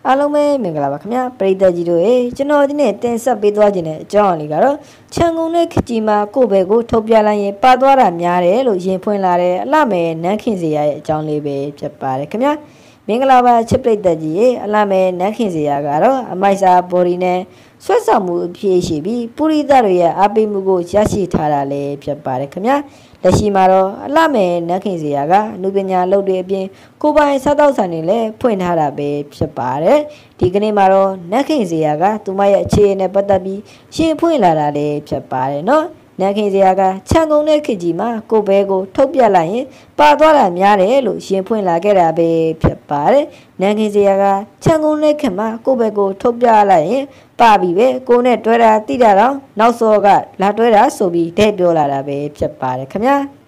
အားလုံးပဲမင်္ဂလာပါခင်ဗျာပရိသတ်ကြီးတို့ကျွန်တော်ဒီနေ့တင်ဆက်ပေးသွားခြင်းတဲ့အကြောင်းအလေးကတော့ခြံကုန်တဲ့ခကြီးမှာကိုယ့်ဘယ်ကိုထုတ်ပြလိုက်ရင်ပါသွားတာများတယ်လို့ရင်ဖွင့်လာတဲ့အလှမယ်နန်းခင်စရာရဲ့အကြောင်းလေးပဲဖြစ်ပါတယ်ခင်ဗျာမင်္ဂလာပါချစ်ပရိသတ်ကြီးအလှမယ်နန်းခင်စရာကတော့အမိုက်စာဘော်ဒီနဲ့ဆွဲဆောင်မှုအဖြစ်ရှိပြီးပုရိသတ်တွေရဲ့အားပေးမှုကိုရရှိထားတာလည်းဖြစ်ပါတယ်ခင်ဗျာလက်ရှိမှာတော့အလှမယ်နန်းခင်စရာကအနုပညာလုပ်တွေအပြင်ကိုပိုင်စားတောက်ဆိုင်တွေလည်းဖွင့်ထားတာပဲဖြစ်ပါတယ်ဒီကနေ့မှာတော့နန်းခင်စရာကသူမရဲ့အခြေအနေနဲ့ပတ်သက်ပြီးရှင်းဖွင့်လာတာလည်းဖြစ်ပါတယ်နော်နန်းခင်စရာကခြံကုန်တဲ့ခကြီးမှာကိုဘဲကိုထုတ်ပြလိုက်ရင်ပါသွားတာများတယ်လို့ရှင်းဖွင့်လာခဲ့တာပဲဖြစ်ပါတယ်နန်းခင်စရာကခြံကုန်တဲ့ခမှာကိုဘဲကိုထုတ်ပြလိုက်ရင်ပါပြီပဲကိုနဲ့တွဲတာတိတာတော့နောက်စောကလာတွဲတာဆိုပြီးတဲ့ပြောလာတာပဲဖြစ်ပါတယ်ခင်ဗျာ